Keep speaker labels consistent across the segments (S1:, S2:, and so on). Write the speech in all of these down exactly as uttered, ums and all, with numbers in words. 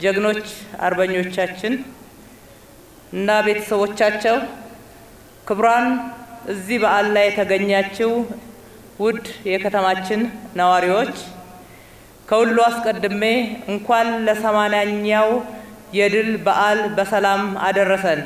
S1: ጀግኖች አርበኞቻችን እና ቤተሰቦቻቸው ክብራን እዚህ በዓል ላይ የተገኛችሁ ውድ የከተማችን ነዋሪዎች ከሁሉ አስቀድሜ እንኳን ለሰማንያኛው የድል በዓል በሰላም አደረሰን።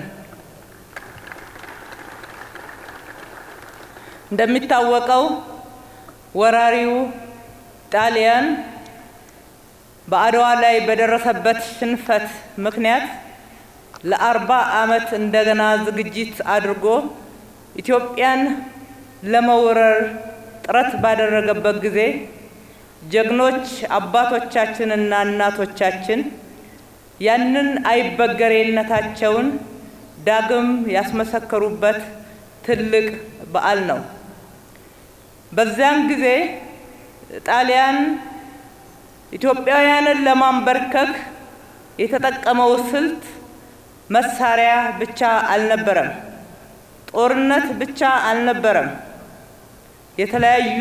S1: እንደሚታወቀው ወራሪው ጣሊያን በአድዋ ላይ በደረሰበት ሽንፈት ምክንያት ለአርባ ዓመት እንደገና ዝግጅት አድርጎ ኢትዮጵያን ለመውረር ጥረት ባደረገበት ጊዜ ጀግኖች አባቶቻችንና እናቶቻችን ያንን አይበገሬነታቸውን ዳግም ያስመሰከሩበት ትልቅ በዓል ነው። በዚያን ጊዜ ጣሊያን ኢትዮጵያውያንን ለማንበርከክ የተጠቀመው ስልት መሳሪያ ብቻ አልነበረም፣ ጦርነት ብቻ አልነበረም። የተለያዩ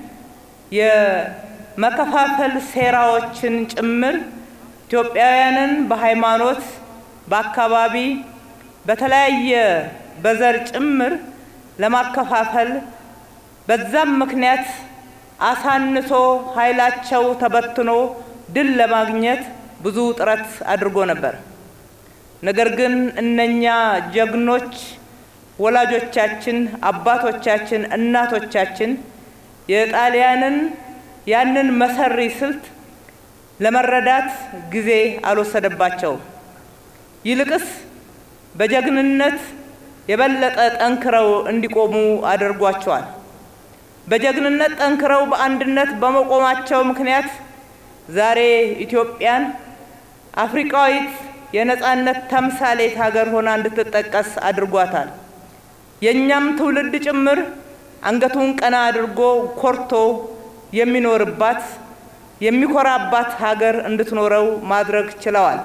S1: የመከፋፈል ሴራዎችን ጭምር ኢትዮጵያውያንን በሃይማኖት፣ በአካባቢ፣ በተለያየ በዘር ጭምር ለማከፋፈል በዛም ምክንያት አሳንሶ ኃይላቸው ተበትኖ ድል ለማግኘት ብዙ ጥረት አድርጎ ነበር። ነገር ግን እነኛ ጀግኖች ወላጆቻችን፣ አባቶቻችን፣ እናቶቻችን የጣሊያንን ያንን መሰሪ ስልት ለመረዳት ጊዜ አልወሰደባቸው። ይልቅስ በጀግንነት የበለጠ ጠንክረው እንዲቆሙ አድርጓቸዋል። በጀግንነት ጠንክረው በአንድነት በመቆማቸው ምክንያት ዛሬ ኢትዮጵያን አፍሪካዊት የነጻነት ተምሳሌት ሀገር ሆና እንድትጠቀስ አድርጓታል። የኛም ትውልድ ጭምር አንገቱን ቀና አድርጎ ኮርቶ የሚኖርባት የሚኮራባት ሀገር እንድትኖረው ማድረግ ችለዋል።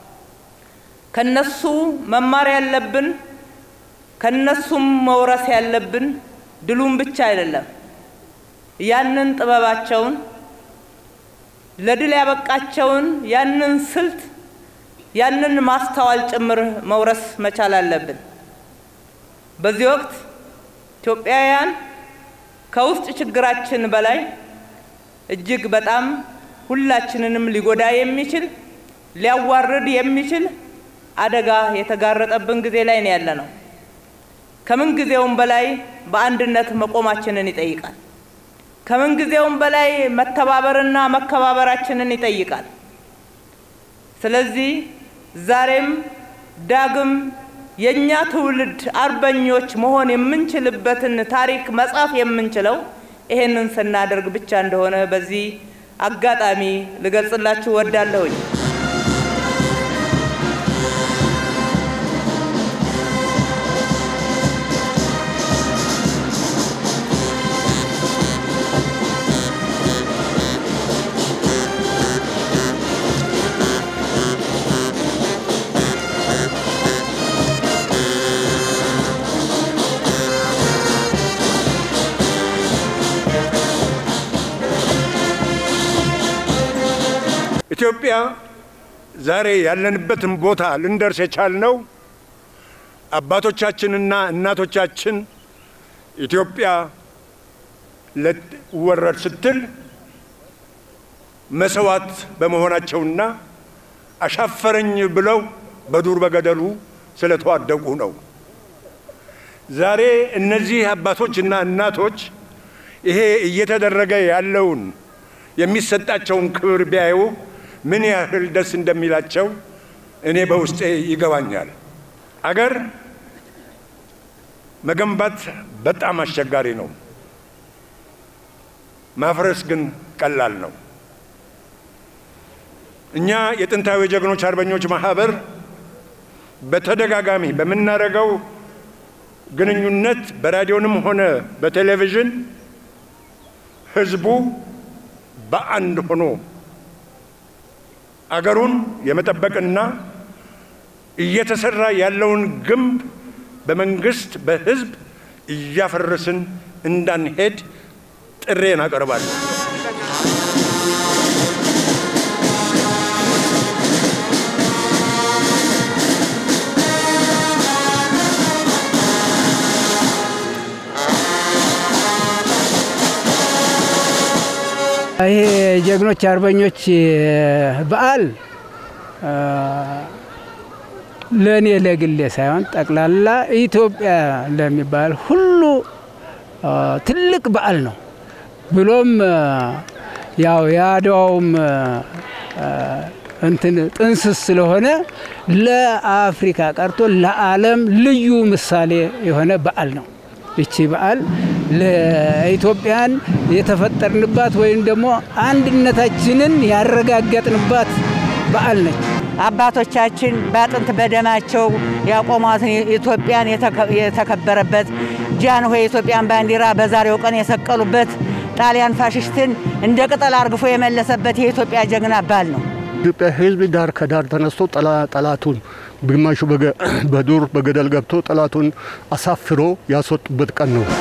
S1: ከነሱ መማር ያለብን ከነሱም መውረስ ያለብን ድሉን ብቻ አይደለም፣ ያንን ጥበባቸውን ለድል ያበቃቸውን ያንን ስልት ያንን ማስተዋል ጭምር መውረስ መቻል አለብን። በዚህ ወቅት ኢትዮጵያውያን ከውስጥ ችግራችን በላይ እጅግ በጣም ሁላችንንም ሊጎዳ የሚችል ሊያዋርድ የሚችል አደጋ የተጋረጠብን ጊዜ ላይ ነው ያለነው። ከምን ጊዜውም በላይ በአንድነት መቆማችንን ይጠይቃል። ከምን ጊዜውም በላይ መተባበርና መከባበራችንን ይጠይቃል። ስለዚህ ዛሬም ዳግም የኛ ትውልድ አርበኞች መሆን የምንችልበትን ታሪክ መጻፍ የምንችለው ይሄንን ስናደርግ ብቻ እንደሆነ በዚህ አጋጣሚ ልገልጽላችሁ ወዳለሁኝ።
S2: ኢትዮጵያ ዛሬ ያለንበትን ቦታ ልንደርስ የቻልነው አባቶቻችንና እናቶቻችን ኢትዮጵያ ለወረር ስትል መስዋዕት በመሆናቸውና አሻፈረኝ ብለው በዱር በገደሉ ስለተዋደቁ ነው። ዛሬ እነዚህ አባቶችና እናቶች ይሄ እየተደረገ ያለውን የሚሰጣቸውን ክብር ቢያዩ ምን ያህል ደስ እንደሚላቸው እኔ በውስጤ ይገባኛል። አገር መገንባት በጣም አስቸጋሪ ነው፣ ማፍረስ ግን ቀላል ነው። እኛ የጥንታዊ ጀግኖች አርበኞች ማህበር በተደጋጋሚ በመናረጋው ግንኙነት በራዲዮንም ሆነ በቴሌቪዥን ህዝቡ በአንድ ሆኖ አገሩን የመጠበቅና እየተሰራ ያለውን ግንብ በመንግስት በህዝብ እያፈረስን እንዳንሄድ ጥሬን አቀርባለሁ።
S3: ይሄ ጀግኖች አርበኞች በዓል ለኔ ለግሌ ሳይሆን ጠቅላላ ኢትዮጵያ ለሚባል ሁሉ ትልቅ በዓል ነው። ብሎም ያው ያድዋውም እንትን ጥንስስ ስለሆነ ለአፍሪካ ቀርቶ ለዓለም ልዩ ምሳሌ የሆነ በዓል ነው። እቺ በዓል ለኢትዮጵያን የተፈጠርንባት ወይም ደግሞ አንድነታችንን ያረጋገጥንባት በዓል ነች።
S4: አባቶቻችን በአጥንት በደማቸው ያቆሟትን ኢትዮጵያን የተከበረበት ጃንሆይ የኢትዮጵያን ባንዲራ በዛሬው ቀን የሰቀሉበት ጣሊያን ፋሽስትን እንደ ቅጠል አርግፎ የመለሰበት የኢትዮጵያ ጀግና በዓል ነው።
S5: ኢትዮጵያ ሕዝብ ዳር ከዳር ተነስቶ ጠላቱን ግማሹ በዱር በገደል ገብቶ ጠላቱን አሳፍሮ ያስወጡበት ቀን ነው።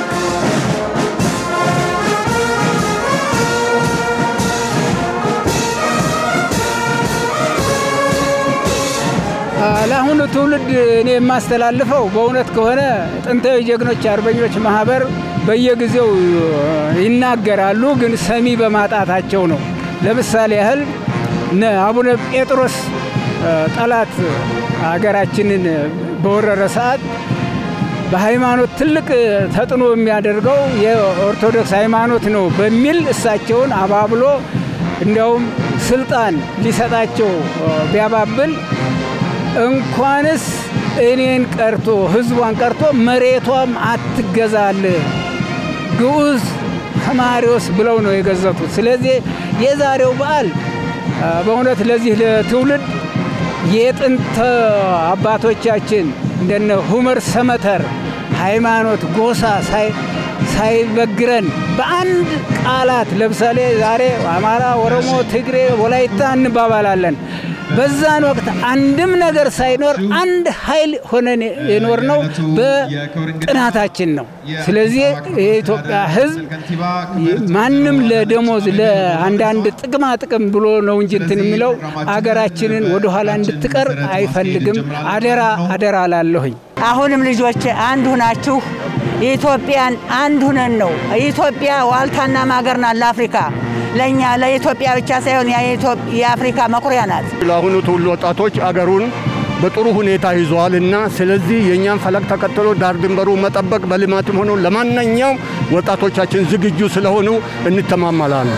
S3: ለአሁኑ ትውልድ እኔ የማስተላልፈው በእውነት ከሆነ ጥንታዊ ጀግኖች አርበኞች ማህበር በየጊዜው ይናገራሉ፣ ግን ሰሚ በማጣታቸው ነው። ለምሳሌ ያህል አቡነ ጴጥሮስ ጠላት ሀገራችንን በወረረ ሰዓት በሃይማኖት ትልቅ ተጥኖ የሚያደርገው የኦርቶዶክስ ሃይማኖት ነው በሚል እሳቸውን አባብሎ እንዲያውም ስልጣን ሊሰጣቸው ቢያባብል እንኳንስ እኔን ቀርቶ ህዝቧን ቀርቶ መሬቷም አትገዛል ግዑዝ ከማሪዎስ ብለው ነው የገዘቱት። ስለዚህ የዛሬው በዓል በእውነት ለዚህ ለትውልድ የጥንት አባቶቻችን እንደነ ሁመር ሰመተር ሃይማኖት ጎሳ ሳይ ሳይበግረን በአንድ ቃላት ለምሳሌ ዛሬ አማራ፣ ኦሮሞ፣ ትግሬ፣ ወላይታ እንባባላለን። በዛን ወቅት አንድም ነገር ሳይኖር አንድ ኃይል ሆነን የኖርነው በጥናታችን ነው። ስለዚህ የኢትዮጵያ ህዝብ ማንም ለደሞዝ ለአንዳንድ ጥቅማ ጥቅም ብሎ ነው እንጂ እንትን የሚለው አገራችንን ወደ ኋላ እንድትቀር አይፈልግም። አደራ አደራ ላለሁኝ
S4: አሁንም ልጆች አንድ ሆናችሁ ኢትዮጵያን አንድ ሆነን ነው። ኢትዮጵያ ዋልታና ማገር ናት ለአፍሪካ። ለኛ ለኢትዮጵያ ብቻ ሳይሆን የአፍሪካ መኩሪያ ናት።
S5: ለአሁኑ ትውልድ ወጣቶች አገሩን በጥሩ ሁኔታ ይዟልና ስለዚህ የኛን ፈለግ ተከትሎ ዳር ድንበሩ መጠበቅ በልማትም ሆኖ ለማንኛውም ወጣቶቻችን ዝግጁ ስለሆኑ እንተማመናለን።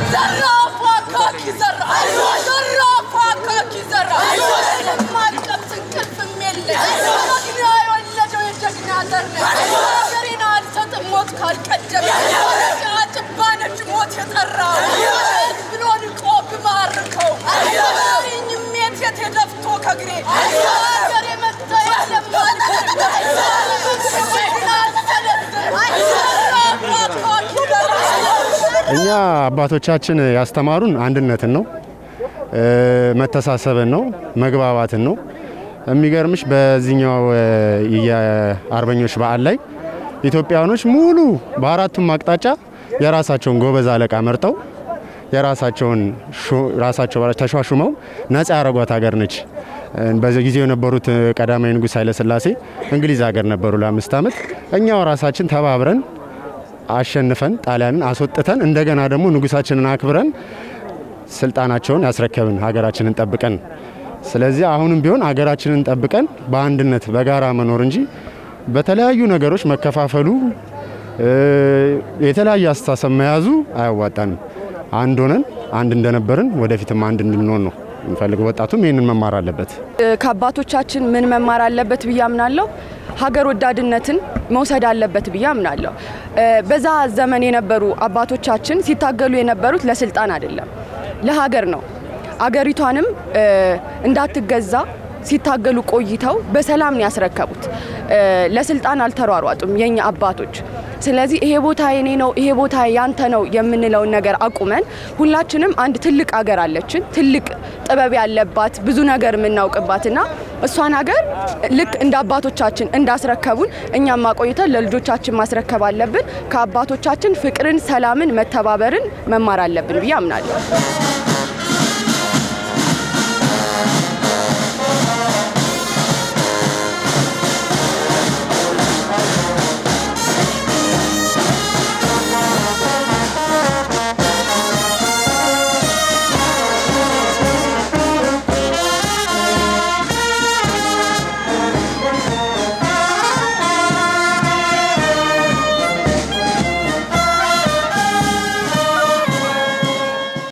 S5: እኛ አባቶቻችን ያስተማሩን አንድነትን ነው፣ መተሳሰብን ነው፣ መግባባትን ነው። የሚገርምሽ በዚህኛው የአርበኞች በዓል ላይ ኢትዮጵያኖች ሙሉ በአራቱም አቅጣጫ የራሳቸውን ጎበዝ አለቃ መርጠው የራሳቸውን ራሳቸው ተሿሹመው ነፃ ያረጓት ሀገር ነች። በዚህ ጊዜ የነበሩት ቀዳማዊ ንጉስ ኃይለ ሥላሴ እንግሊዝ ሀገር ነበሩ ለአምስት ዓመት። እኛው ራሳችን ተባብረን አሸንፈን ጣሊያንን አስወጥተን እንደገና ደግሞ ንጉሳችንን አክብረን ስልጣናቸውን ያስረከብን ሀገራችንን ጠብቀን። ስለዚህ አሁንም ቢሆን ሀገራችንን ጠብቀን በአንድነት በጋራ መኖር እንጂ በተለያዩ ነገሮች መከፋፈሉ የተለያየ አስተሳሰብ መያዙ አያዋጣንም። አንድ ሆነን አንድ እንደነበርን ወደፊትም አንድ እንድንሆን ነው እንፈልገው። ወጣቱም ይሄንን መማር አለበት።
S6: ከአባቶቻችን ምን መማር አለበት ብዬ አምናለሁ። ሀገር ወዳድነትን መውሰድ አለበት ብዬ አምናለሁ። በዛ ዘመን የነበሩ አባቶቻችን ሲታገሉ የነበሩት ለስልጣን አይደለም፣ ለሀገር ነው። አገሪቷንም እንዳትገዛ ሲታገሉ ቆይተው በሰላም ነው ያስረከቡት። ለስልጣን አልተሯሯጡም የኛ አባቶች። ስለዚህ ይሄ ቦታ የኔ ነው ይሄ ቦታ ያንተ ነው የምንለው ነገር አቁመን ሁላችንም አንድ ትልቅ ሀገር አለችን፣ ትልቅ ጥበብ ያለባት ብዙ ነገር የምናውቅባትና እሷን ሀገር ልክ እንደ አባቶቻችን እንዳስረከቡን እኛም ማቆይተን ለልጆቻችን ማስረከብ አለብን። ከአባቶቻችን ፍቅርን፣ ሰላምን፣ መተባበርን መማር አለብን ብዬ አምናለሁ።